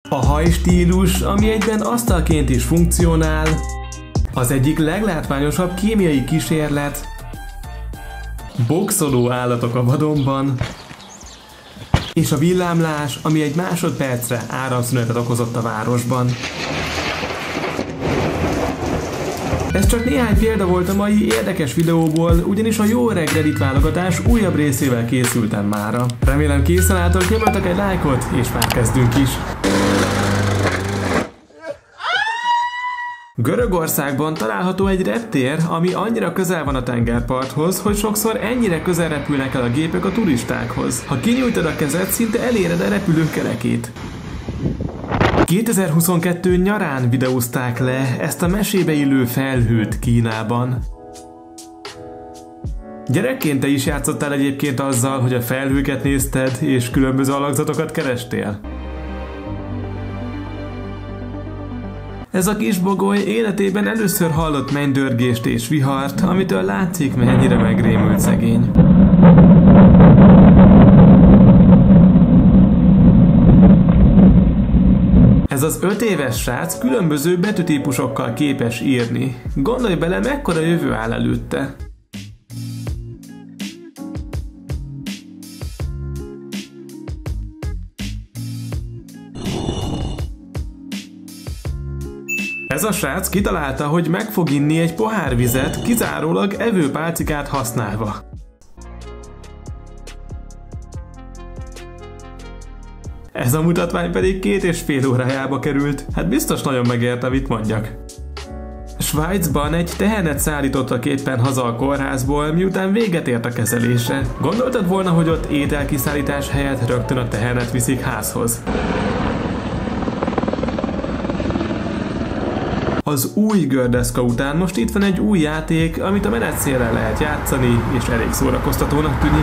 A hajstílus, ami egyben asztalként is funkcionál, az egyik leglátványosabb kémiai kísérlet, boxoló állatok a vadonban, és a villámlás, ami egy másodpercre áramszünetet okozott a városban. Ez csak néhány példa volt a mai érdekes videóból, ugyanis a jó öreg Reddit válogatás újabb részével készültem mára. Remélem készen álltok, nyomjatok egy lájkot, és már kezdünk is. Görögországban található egy reptér, ami annyira közel van a tengerparthoz, hogy sokszor ennyire közel repülnek el a gépek a turistákhoz. Ha kinyújtod a kezed, szinte eléred a repülő kerekét. 2022 nyarán videózták le ezt a mesébe illő felhőt Kínában. Gyerekként te is játszottál egyébként azzal, hogy a felhőket nézted és különböző alakzatokat kerestél? Ez a kis bogoly életében először hallott mennydörgést és vihart, amitől látszik, mennyire megrémült szegény. Ez az 5 éves srác különböző betűtípusokkal képes írni. Gondolj bele, mekkora jövő áll előtte. Ez a srác kitalálta, hogy meg fog inni egy pohár vizet, kizárólag evőpálcikát használva. Ez a mutatvány pedig 2,5 órájába került. Hát biztos nagyon megérte, mit mondjak. Svájcban egy tehenet szállítottak éppen haza a kórházból, miután véget ért a kezelése. Gondoltad volna, hogy ott ételkiszállítás helyett rögtön a tehenet viszik házhoz? Az új gördeszka után most itt van egy új játék, amit a menetszéllel lehet játszani, és elég szórakoztatónak tűnik.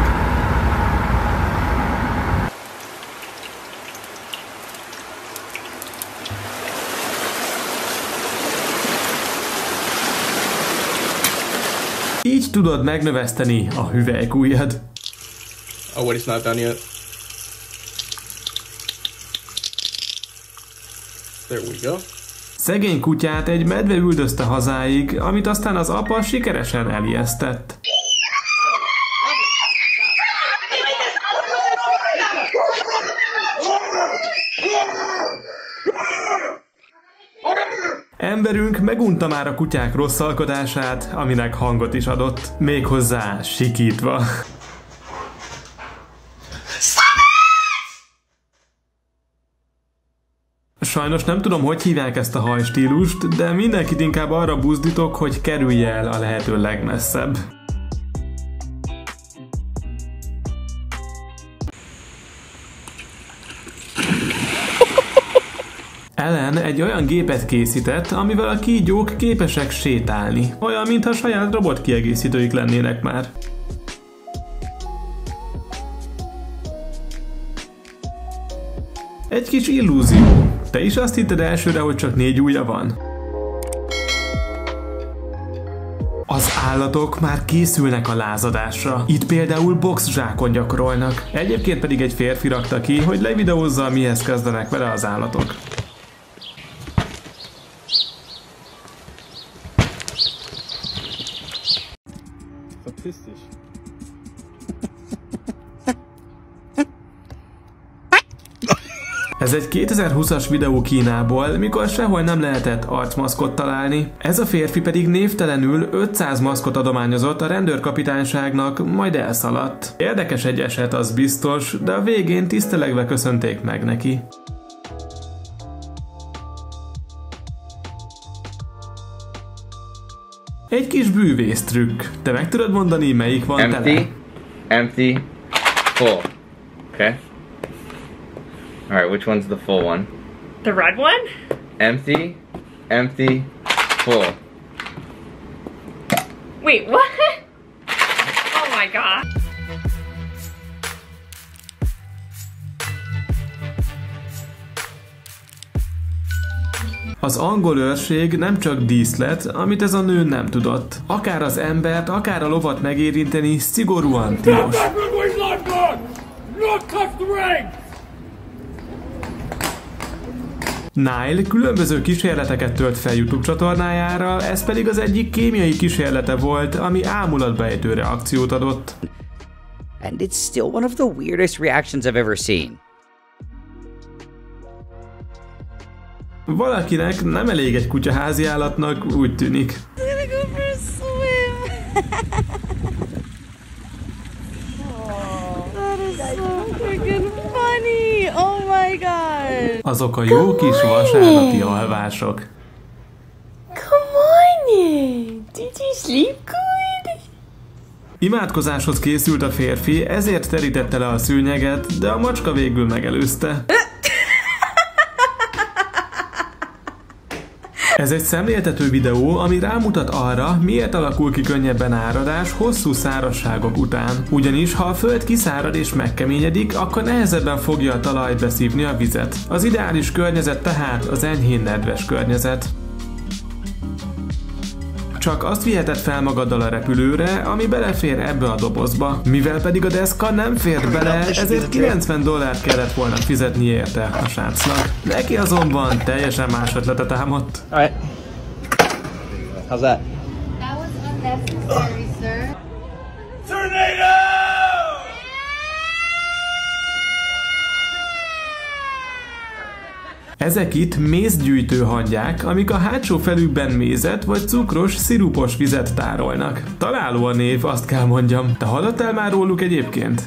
Így tudod megnöveszteni a hüvelykujjad. Oh, what, it's not done yet. There we go. Szegény kutyát egy medve üldözte hazáig, amit aztán az apa sikeresen elijesztett. Emberünk megunta már a kutyák rosszalkodását, aminek hangot is adott, méghozzá sikítva. Sajnos nem tudom, hogy hívják ezt a hajstílust, de mindenkit inkább arra buzdítok, hogy kerülje el a lehető legmesszebb. Ellen egy olyan gépet készített, amivel a kígyók képesek sétálni. Olyan, mintha saját robotkiegészítőik lennének már. Egy kis illúzió. Te is azt hitted elsőre, hogy csak 4 ujja van? Az állatok már készülnek a lázadásra. Itt például boxzsákon gyakorolnak. Egyébként pedig egy férfi rakta ki, hogy levideózza, mihez kezdenek vele az állatok. Statistisch. Ez egy 2020-as videó Kínából, mikor sehol nem lehetett arcmaszkot találni. Ez a férfi pedig névtelenül 500 maszkot adományozott a rendőrkapitányságnak, majd elszaladt. Érdekes egy eset, az biztos, de a végén tisztelegve köszönték meg neki. Egy kis bűvésztrükk. Te meg tudod mondani, melyik van tele? Empty, full. Okay. Alright, which one's the full one? The red one? Empty, empty, full. Wait, what? Oh my god. Az angol őrség nem csak díszlet, amit ez a nő nem tudott. Akár az embert, akár a lovat megérinteni szigorúan tilos. Nile különböző kísérleteket tölt fel YouTube csatornájára, ez pedig az egyik kémiai kísérlete volt, ami ámulatbejtő reakciót adott. And it's still one of the weirdest reactions I've ever seen. Valakinek nem elég egy kutya háziállatnak, úgy tűnik. Oh my god! Azok a jó kis vasárnapi alvások. Come on! Did you sleep good? Imádkozáshoz készült a férfi, ezért terítette le a szőnyeget, de a macska végül megelőzte. Ez egy szemléltető videó, ami rámutat arra, miért alakul ki könnyebben áradás hosszú szárazságok után. Ugyanis, ha a föld kiszárad és megkeményedik, akkor nehezebben fogja a talaj beszívni a vizet. Az ideális környezet tehát az enyhén nedves környezet. Csak azt viheted fel magaddal a repülőre, ami belefér ebbe a dobozba. Mivel pedig a deszka nem fért bele, ezért $90 kellett volna fizetni érte a srácnak. Neki azonban teljesen más ötlete támadt. Alright. How's that? That was unnecessary, sir. Ezek itt mézgyűjtő hangyák, amik a hátsó felükben mézet vagy cukros, szirupos vizet tárolnak. Találó a név, azt kell mondjam. Te hallottál már róluk egyébként?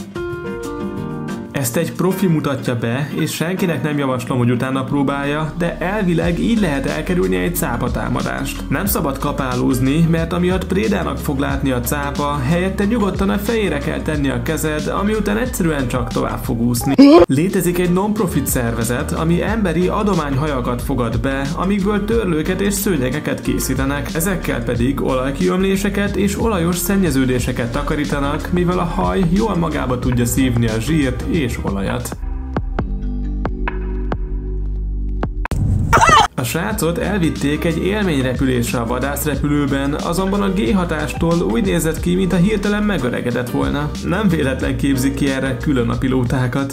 Ezt egy profi mutatja be, és senkinek nem javaslom, hogy utána próbálja, de elvileg így lehet elkerülni egy cápatámadást. Nem szabad kapálózni, mert amiatt prédának fog látni a cápa, helyette nyugodtan a fejére kell tenni a kezed, ami után egyszerűen csak tovább fog úszni. Létezik egy non-profit szervezet, ami emberi adományhajakat fogad be, amikből törlőket és szőnyegeket készítenek. Ezekkel pedig olajkiömléseket és olajos szennyeződéseket takarítanak, mivel a haj jól magába tudja szívni a zsírt és olajat. A srácot elvitték egy élményrepülésre a vadászrepülőben, azonban a G-hatástól úgy nézett ki, mintha hirtelen megöregedett volna. Nem véletlen képzik ki erre külön a pilótákat.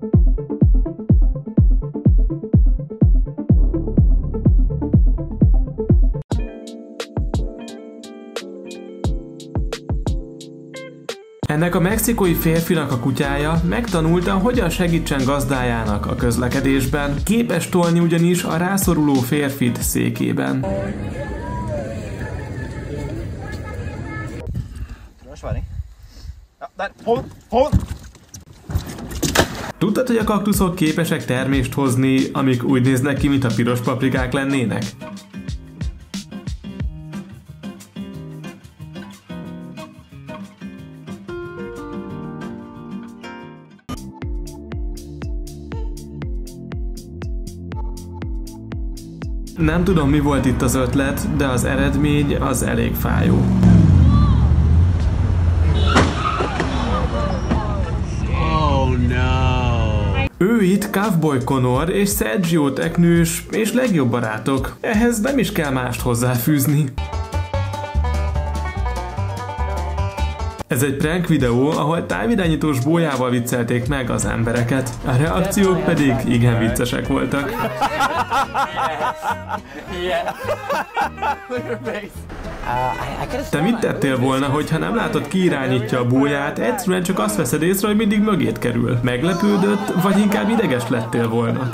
Ennek a mexikói férfinak a kutyája megtanulta, hogyan segítsen gazdájának a közlekedésben. Képes tolni ugyanis a rászoruló férfit székében. Tudtad, hogy a kaktuszok képesek termést hozni, amik úgy néznek ki, mintha piros paprikák lennének? Nem tudom, mi volt itt az ötlet, de az eredmény az elég fájó. Oh no. Ő itt Cowboy Conor és Sergio teknős és legjobb barátok. Ehhez nem is kell mást hozzáfűzni. Ez egy prank videó, ahol távirányítós bójával viccelték meg az embereket. A reakciók pedig igen viccesek voltak. Te mit tettél volna, hogyha nem látod, ki irányítja a bóját, egyszerűen csak azt veszed észre, hogy mindig mögét kerül? Meglepődött, vagy inkább ideges lettél volna?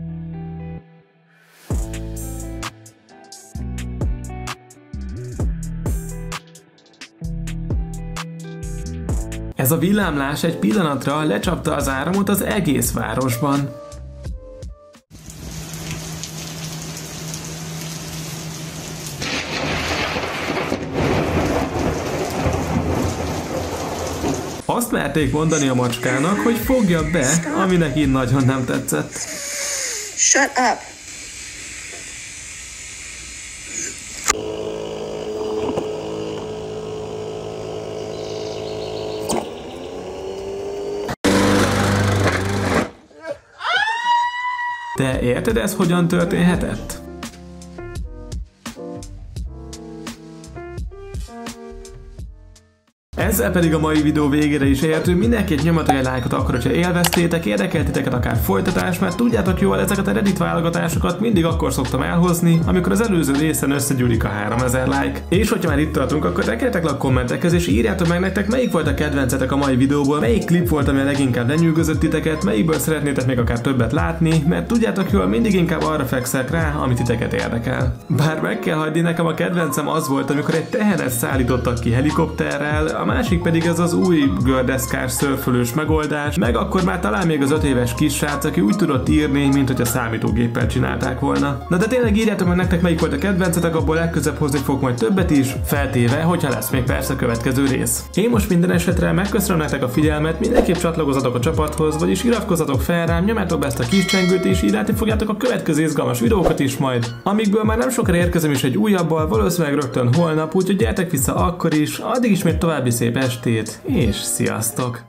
Ez a villámlás egy pillanatra lecsapta az áramot az egész városban. Azt merték mondani a macskának, hogy fogja be, ami neki nagyon nem tetszett. Shut up. Te érted, ez hogyan történhetett? Ez Ezzel pedig a mai videó végére is értünk. Mindenképp nyomjatok egy lájkot akkor, hogyha élveztétek, érdekelt titeket akár folytatás, mert tudjátok jól, ezeket a Reddit válogatásokat mindig akkor szoktam elhozni, amikor az előző részen összegyűlik a 3000 like. És hogyha már itt tartunk, akkor tekerjetek le a kommentekhez, és írjátok meg nektek, melyik volt a kedvencetek a mai videóból, melyik klip volt, ami a leginkább lenyűgözött titeket, melyikből szeretnétek még akár többet látni, mert tudjátok jól, mindig inkább arra fekszek rá, amit titeket érdekel. Bár meg kell hagyni, nekem a kedvencem az volt, amikor egy tehenet szállítottak ki helikopterrel, a másik pedig ez az új gördeszkás szörfölős megoldás, meg akkor már talán még az 5 éves kisrác, aki úgy tudott írni, mint hogy a számítógéppel csinálták volna. Na de tényleg írjátok meg nektek, melyik volt a kedvencetek, abból legközelebb hozni fogok majd többet is, feltéve, hogyha lesz még persze következő rész. Én most minden esetre megköszönöm nektek a figyelmet, mindenképp csatlakozzatok a csapathoz, vagyis iratkozzatok fel rám, nyomjátok be ezt a kis csengőt, és így látni fogjátok a következő izgalmas videókat is majd, amikből már nem sokára érkezem is egy újabbal, valószínűleg rögtön holnap, úgyhogy gyertek vissza akkor is, addig is még további szép estét, és sziasztok!